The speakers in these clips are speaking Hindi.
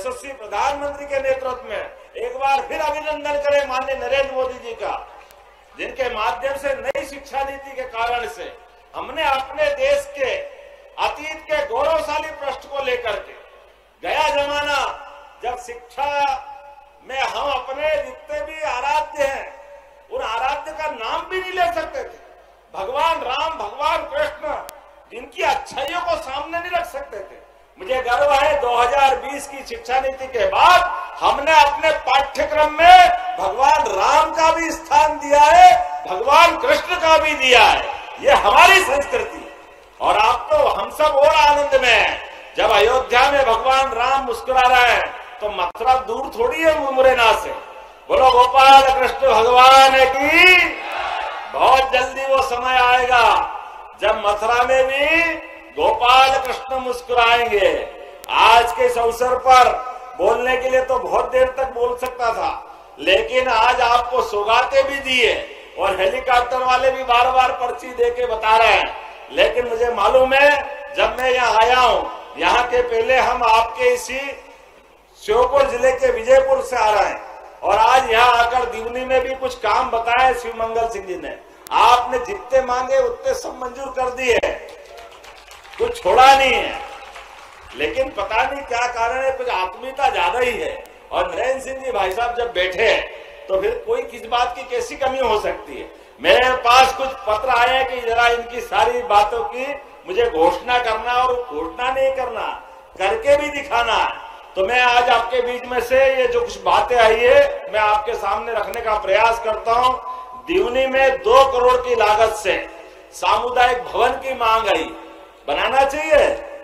यशस्वी प्रधानमंत्री के नेतृत्व में एक बार फिर अभिनंदन करें माननीय नरेंद्र मोदी जी का, जिनके माध्यम से नई शिक्षा नीति के कारण से हमने अपने देश के अतीत के गौरवशाली पृष्ठ को लेकर के, गया जमाना जब शिक्षा में हम अपने जितने भी आराध्य हैं उन आराध्य का नाम भी नहीं ले सकते थे। भगवान राम, भगवान कृष्ण, जिनकी अच्छाइयों को सामने नहीं रख सकते थे। मुझे गर्व है 2020 की शिक्षा नीति के बाद हमने अपने पाठ्यक्रम में भगवान राम का भी स्थान दिया है, भगवान कृष्ण का भी दिया है। ये हमारी संस्कृति। और आप तो हम सब और आनंद में हैं। जब अयोध्या में भगवान राम मुस्कुरा रहा है तो मथुरा दूर थोड़ी है मुरैना से। बोलो गोपाल कृष्ण भगवान की। बहुत जल्दी वो समय आएगा जब मथुरा में भी गोपाल कृष्ण मुस्कुराएंगे। आज के इस अवसर पर बोलने के लिए तो बहुत देर तक बोल सकता था, लेकिन आज आपको सौगातें भी दिए और हेलीकॉप्टर वाले भी बार बार पर्ची देके बता रहे हैं। लेकिन मुझे मालूम है जब मैं यहाँ आया हूँ, यहाँ के पहले हम आपके इसी श्योपुर जिले के विजयपुर से आ रहे हैं और आज यहाँ आकर दिवनी में भी कुछ काम बताए शिव मंगल सिंह जी ने। आपने जितने मांगे उतने सब मंजूर कर दिए, कुछ छोड़ा नहीं है। लेकिन पता नहीं क्या कारण है, कुछ आत्मीयता ज्यादा ही है। और नरेंद्र सिंह जी भाई साहब जब बैठे तो फिर कोई किस बात की कैसी कमी हो सकती है। मेरे पास कुछ पत्र आए हैं कि जरा इनकी सारी बातों की मुझे घोषणा करना, और घोषणा नहीं करना, करके भी दिखाना है। तो मैं आज आपके बीच में से ये जो कुछ बातें आई है मैं आपके सामने रखने का प्रयास करता हूं। दिवनी में 2 करोड़ की लागत से सामुदायिक भवन की मांग आई, बनाना चाहिए?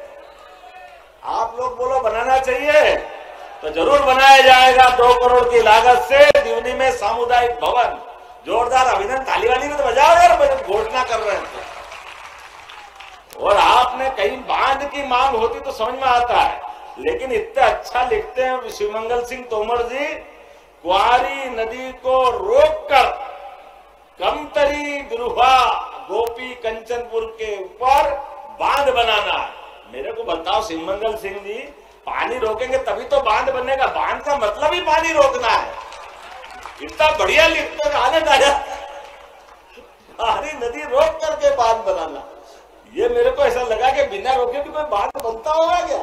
आप लोग बोलो बनाना चाहिए? तो जरूर बनाया जाएगा। 2 करोड़ की लागत से दिवनी में सामुदायिक भवन। जोरदार अभिनंदन, ताली वाली में तो बजाओ यार, घोषणा कर रहे हैं तो। और आपने कहीं बांध की मांग होती तो समझ में आता है, लेकिन इतना अच्छा लिखते हैं शिवमंगल सिंह तोमर जी, कुंवारी नदी को रोककर कमतरी बिरुहा गोपी कंचनपुर के ऊपर बांध बनाना है। मेरे को बताओ शिवमंगल सिंह जी, पानी रोकेंगे तभी तो बांध बनेगा। बांध का मतलब ही पानी रोकना है। इतना बढ़िया लिखते हैं, आनंद आया। कुंवारी नदी रोक करके बांध बनाना, ये मेरे को ऐसा लगा कि बिना रोके भी कोई बांध बनता होगा क्या।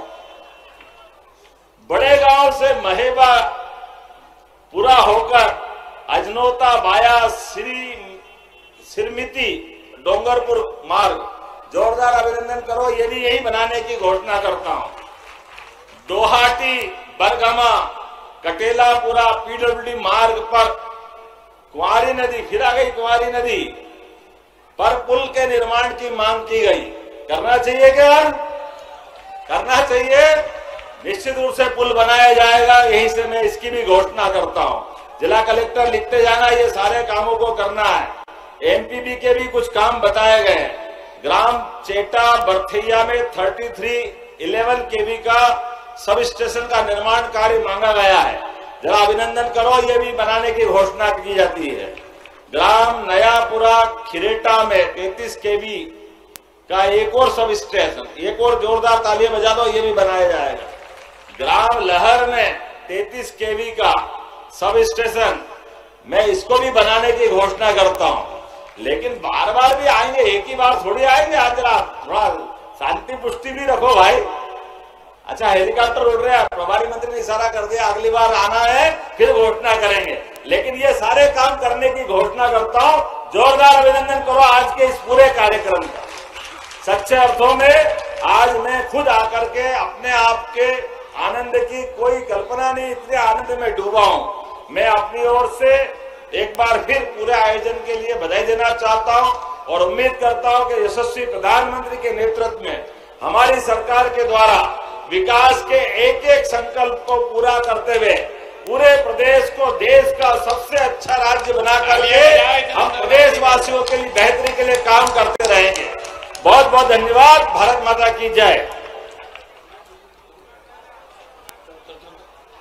बड़े गांव से महेबा पूरा होकर अजनोता बाया सिरमिती डोंगरपुर मार्ग, जोरदार अभिनंदन करो। ये भी यही बनाने की घोषणा करता हूं। दोहाटी बरगमा कटेलापुरा पीडब्ल्यूडी मार्ग पर कुंवारी नदी, फिर आ गई कुंवारी नदी पर पुल के निर्माण की मांग की गई। करना चाहिए क्या? करना चाहिए। निश्चित रूप से पुल बनाया जाएगा, यहीं से मैं इसकी भी घोषणा करता हूं। जिला कलेक्टर लिखते जाना, ये सारे कामों को करना है। एमपीबी के भी कुछ काम बताए गए हैं। ग्राम चेटा बरथैया में 3311 केवी का सब स्टेशन का निर्माण कार्य मांगा गया है। जरा अभिनंदन करो, ये भी बनाने की घोषणा की जाती है। ग्राम नयापुरा खिरेटा में 33 केवी का एक और सब स्टेशन, एक और जोरदार तालियां बजा दो, ये भी बनाया जाएगा। ग्राम लहर में 33 केवी का सब स्टेशन, मैं इसको भी बनाने की घोषणा करता हूं। लेकिन बार बार भी आएंगे, एक ही बार थोड़ी आएंगे। आज रात थोड़ा शांति पुष्टि भी रखो भाई। अच्छा, हेलीकॉप्टर उड़ रहे हैं, प्रभारी मंत्री ने इशारा कर दिया अगली बार आना है फिर घोषणा करेंगे। लेकिन ये सारे काम करने की घोषणा करता हूं। जोरदार अभिनंदन करो आज के इस पूरे कार्यक्रम का। सच्चे अर्थों में आज मैं खुद आकर के अपने आप के आनंद की कोई कल्पना नहीं, इतने आनंद में डूबा हूं। मैं अपनी ओर से एक बार फिर पूरे आयोजन के लिए बधाई देना चाहता हूं और उम्मीद करता हूं कि यशस्वी प्रधानमंत्री के नेतृत्व में हमारी सरकार के द्वारा विकास के एक एक संकल्प को पूरा करते हुए पूरे प्रदेश को देश का सबसे अच्छा राज्य बना करके हम प्रदेशवासियों के लिए बेहतरी के लिए काम करते रहेंगे। बहुत बहुत धन्यवाद। भारत माता की जय।